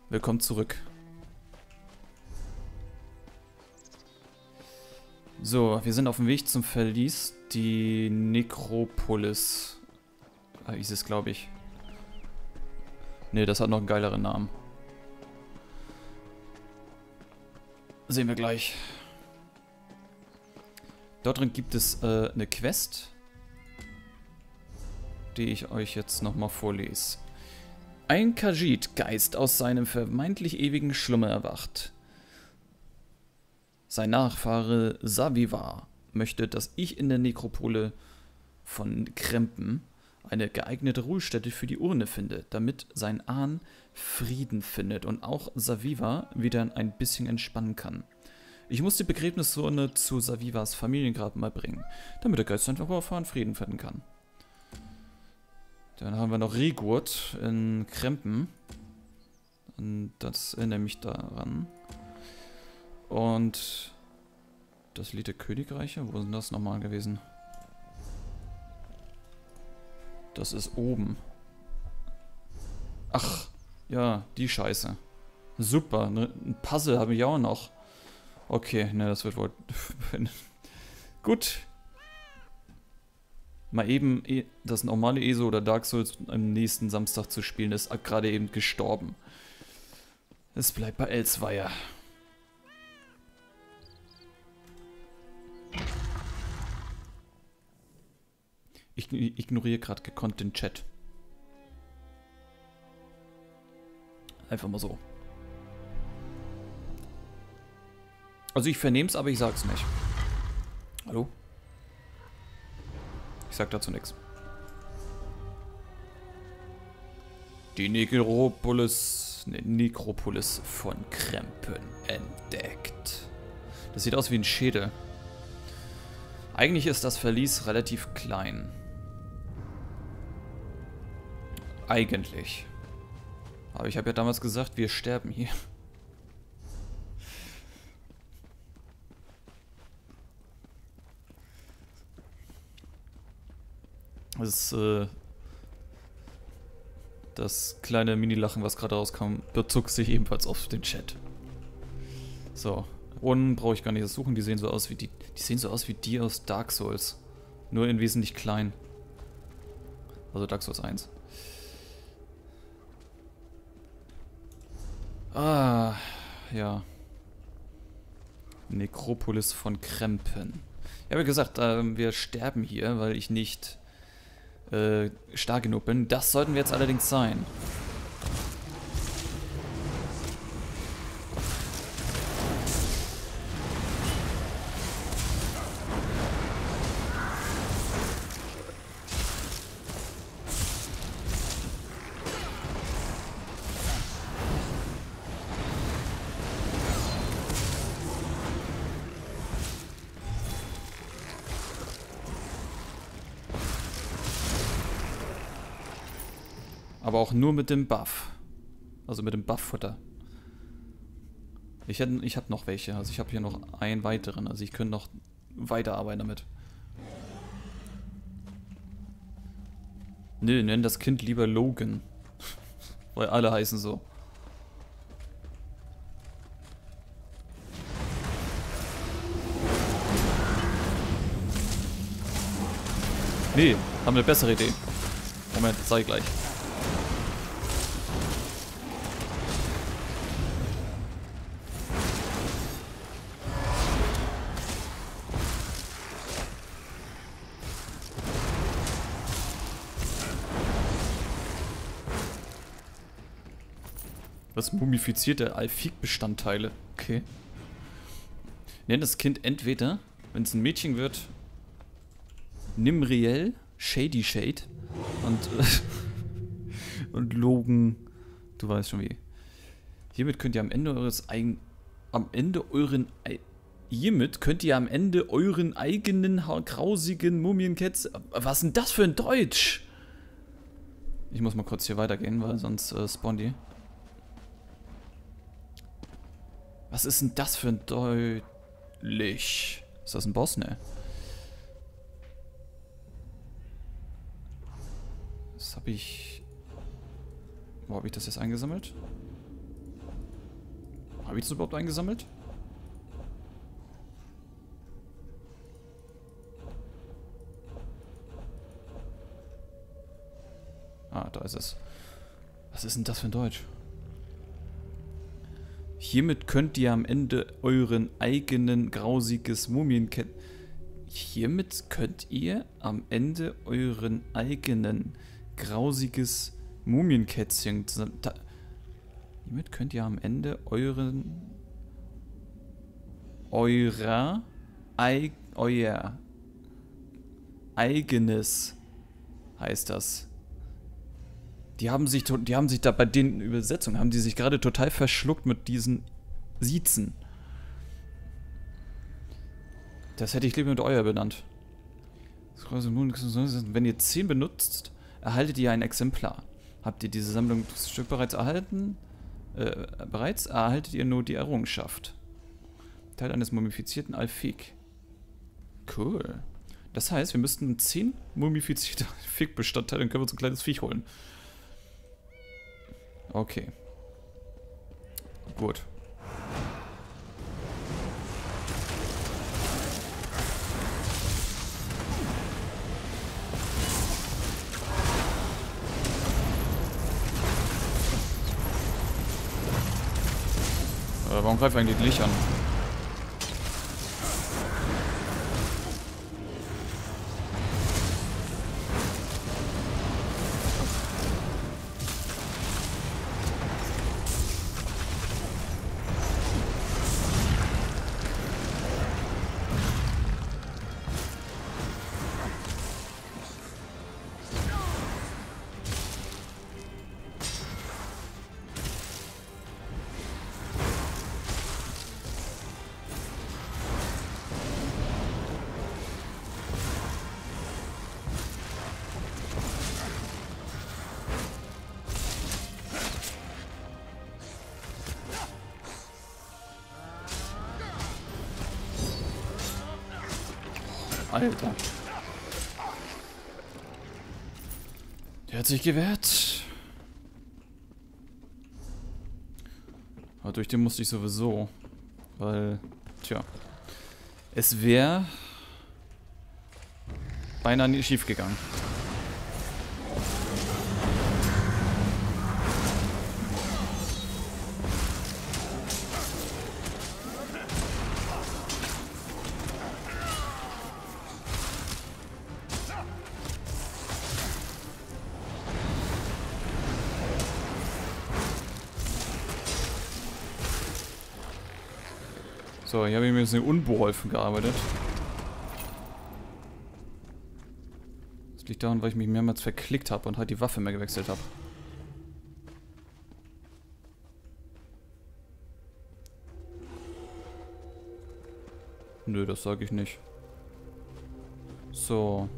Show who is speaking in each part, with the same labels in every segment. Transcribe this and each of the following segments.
Speaker 1: Willkommen zurück. So, wir sind auf dem Weg zum Verlies. Die Nekropolis. Hieß es, glaube ich. Ne, das hat noch einen geileren Namen. Sehen wir gleich. Dort drin gibt es eine Quest, die ich euch jetzt nochmal vorlese. Ein Khajiit-Geist aus seinem vermeintlich ewigen Schlummer erwacht. Sein Nachfahre Savivar möchte, dass ich in der Nekropole von Krempen eine geeignete Ruhestätte für die Urne finde, damit sein Ahn Frieden findet und auch Savivar wieder ein bisschen entspannen kann. Ich muss die Begräbnisurne zu Savivars Familiengrab mal bringen, damit der Geist einfach erfahren Frieden finden kann. Dann haben wir noch Rigurt in Krempen. Und das erinnert mich daran. Und das Lied der Königreiche, wo sind das nochmal gewesen? Das ist oben. Ach, ja, die Scheiße. Super, ne, ein Puzzle habe ich auch noch. Okay, ne, das wird wohl... Gut. Mal eben das normale ESO oder Dark Souls am nächsten Samstag zu spielen, ist gerade eben gestorben. Es bleibt bei Elsweier. Ich ignoriere gerade gekonnt den Chat. Einfach mal so. Also ich vernehme es, aber ich sag's nicht. Hallo? Ich sag dazu nichts. Die Nekropolis von Krempen entdeckt. Das sieht aus wie ein Schädel. Eigentlich ist das Verlies relativ klein. Eigentlich. Aber ich habe ja damals gesagt, wir sterben hier. Das kleine Mini-Lachen, was gerade rauskam, bezog sich ebenfalls auf den Chat. So, Runen brauche ich gar nicht suchen, die sehen so aus wie die sehen so aus wie die aus Dark Souls. Nur in wesentlich klein. Also Dark Souls 1. Ah, ja. Nekropolis von Krempen. Ja, wie gesagt, wir sterben hier, weil ich nicht stark genug bin. Das sollten wir jetzt allerdings sein. Aber auch nur mit dem Buff. Also mit dem Buff-Futter. Ich habe noch welche. Also ich habe hier noch einen weiteren. Also ich könnte noch weiterarbeiten damit. Nö, nenn das Kind lieber Logan. Weil alle heißen so. Nee, haben eine bessere Idee. Moment, zeig gleich. Was mumifizierte Alfik-Bestandteile? Okay. Nennt das Kind entweder, wenn es ein Mädchen wird, Nimriel, Shady Shade und Logan, du weißt schon wie. Hiermit könnt ihr am Ende euren eigenen grausigen Mumienketz... Was ist denn das für ein Deutsch? Ich muss mal kurz hier weitergehen, weil sonst spawnen die. Was ist denn das für ein Deutlich? Ist das ein Boss? Ne. Das habe ich... Wo habe ich das jetzt eingesammelt? Habe ich das überhaupt eingesammelt? Ah, da ist es. Was ist denn das für ein Deutsch? Hiermit könnt ihr am Ende euren eigenen grausiges Mumienkätzchen... Hiermit könnt ihr am Ende euren eigenen grausiges Mumienkätzchen... Hiermit könnt ihr am Ende euer eigenes, heißt das. Die haben sich da bei den Übersetzungen, haben die sich gerade total verschluckt mit diesen Siezen. Das hätte ich lieber mit euer benannt. Wenn ihr 10 benutzt, erhaltet ihr ein Exemplar. Habt ihr diese Sammlungsstück bereits erhalten? Erhaltet ihr nur die Errungenschaft. Teil eines mumifizierten Alfik. Cool. Das heißt, wir müssten 10 mumifizierte Alfik-Bestandteile, dann können wir uns ein kleines Viech holen. Okay. Gut. Warum greift eigentlich Licht an? Alter. Der hat sich gewehrt. Aber durch den musste ich sowieso. Weil, tja. Es wäre beinahe nie schief gegangen. So, hier habe ich mir jetzt unbeholfen gearbeitet. Das liegt daran, weil ich mich mehrmals verklickt habe und halt die Waffe mehr gewechselt habe. Nö, das sage ich nicht. So.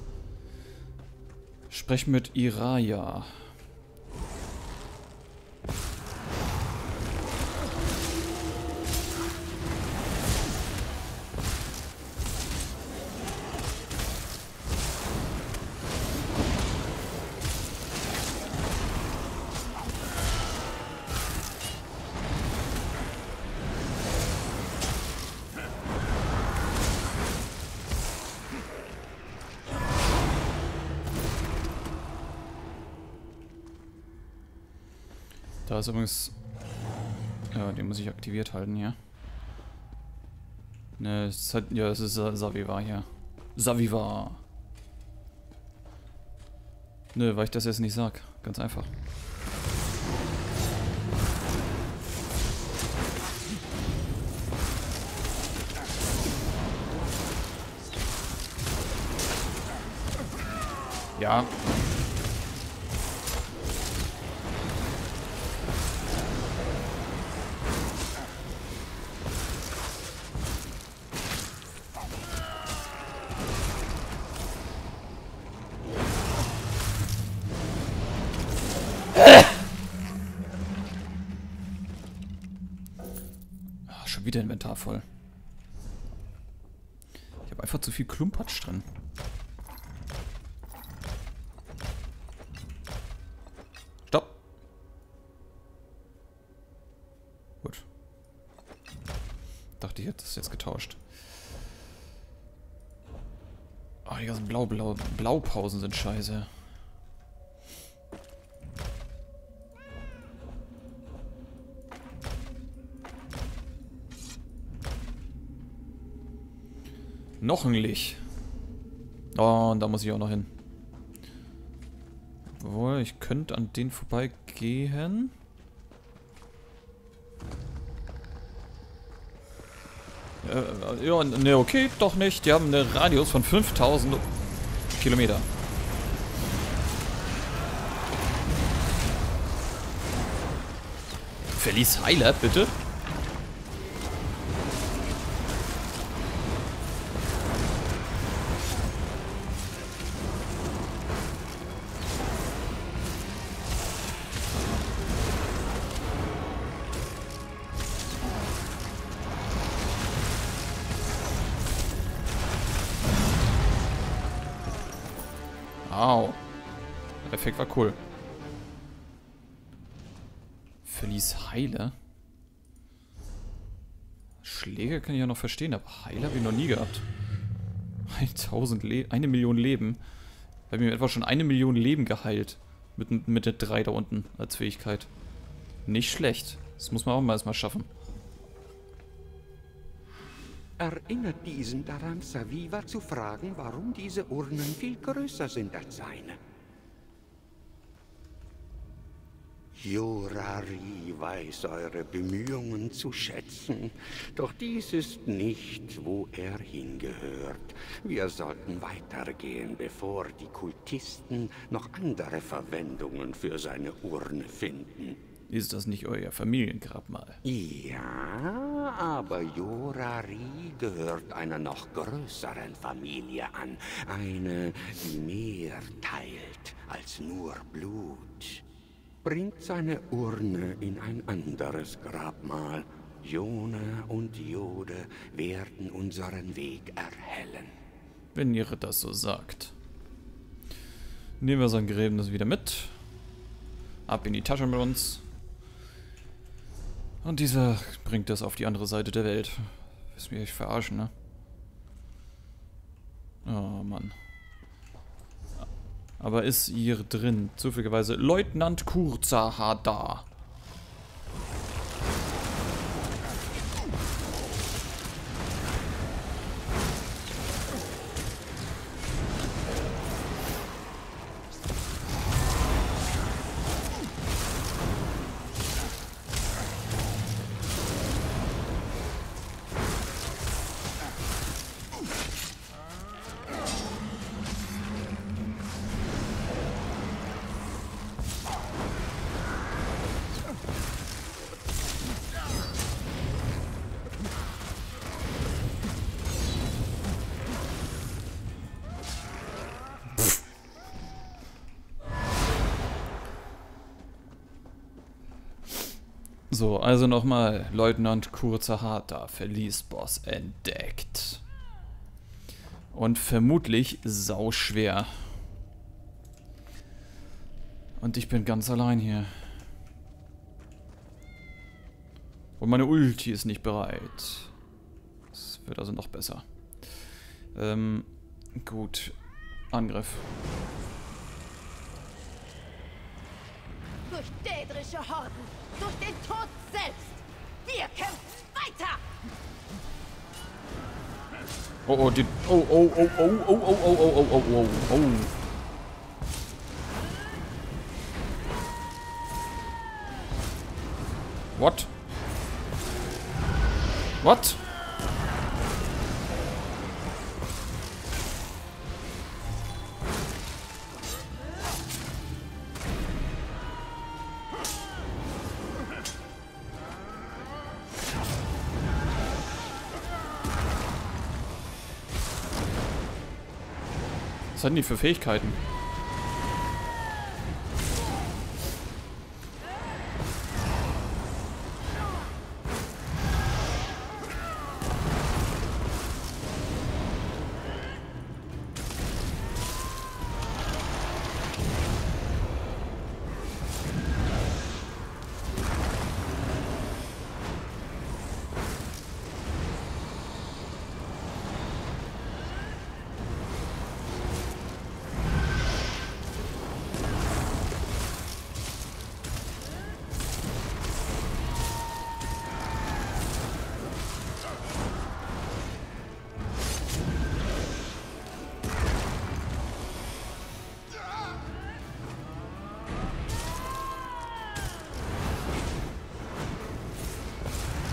Speaker 1: Sprech mit Iraya. Da ist übrigens... Ja, den muss ich aktiviert halten hier. Ne, es hat, ja, es ist Saviva hier. Saviva! Nö, weil ich das jetzt nicht sag. Ganz einfach. Ja. Schon wieder Inventar voll. Ich habe einfach zu viel Klumpatsch drin. Stopp. Gut. Dachte ich, hätte das jetzt getauscht. Oh, die ganzen Blaupausen sind scheiße. Noch ein Licht. Oh, und da muss ich auch noch hin. Obwohl, ich könnte an den vorbeigehen. Ja, ne, okay, doch nicht. Die haben einen Radius von 5000 Kilometer. Felice Heiler, bitte? Au. Der Effekt war cool. Felice Heiler? Schläge kann ich ja noch verstehen, aber Heiler habe ich noch nie gehabt. 1 Million Leben. Ich habe mir etwa schon 1 Million Leben geheilt. Mit der 3 da unten als Fähigkeit. Nicht schlecht. Das muss man auch mal erstmal schaffen.
Speaker 2: Erinnert diesen daran, Saviva zu fragen, warum diese Urnen viel größer sind als seine. Jorari weiß eure Bemühungen zu schätzen, doch dies ist nicht, wo er hingehört. Wir sollten weitergehen, bevor die Kultisten noch andere Verwendungen für seine Urne finden.
Speaker 1: Ist das nicht euer Familiengrabmal?
Speaker 2: Ja, aber Jorari gehört einer noch größeren Familie an. Eine, die mehr teilt als nur Blut. Bringt seine Urne in ein anderes Grabmal. Jona und Jode werden unseren Weg erhellen.
Speaker 1: Wenn ihr das so sagt. Nehmen wir sein Gräbnis wieder mit. Ab in die Tasche mit uns. Und dieser bringt das auf die andere Seite der Welt. Willst mich echt verarschen, ne? Oh, Mann. Aber ist hier drin zufälligerweise Leutnant Kurzahar da? So, also nochmal. Leutnant Kurzahar da, Verlies-Boss entdeckt. Und vermutlich sauschwer. Und ich bin ganz allein hier. Und meine Ulti ist nicht bereit. Das wird also noch besser. Gut. Angriff.
Speaker 3: Durch dädrische Horden, durch den Tod selbst. Wir kämpfen weiter!
Speaker 1: Oh, oh, die... Oh, oh, oh, oh, oh, oh, oh, oh, oh, oh, oh. What? What? Was hatten die für Fähigkeiten?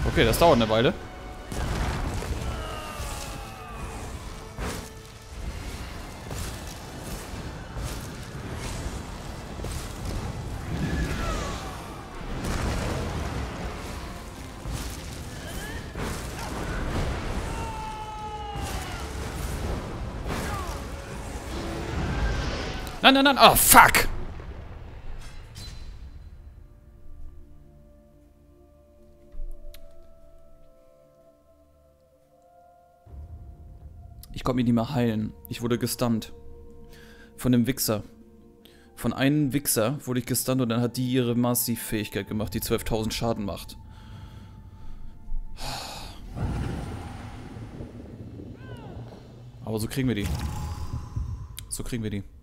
Speaker 1: Okay, das dauert eine Weile. Nein, nein, nein. Oh, fuck. Ich konnte mich nicht mehr heilen. Ich wurde gestunt. Von einem Wichser. Von einem Wichser wurde ich gestunt und dann hat die ihre Massivfähigkeit gemacht, die 12.000 Schaden macht. Aber so kriegen wir die. So kriegen wir die.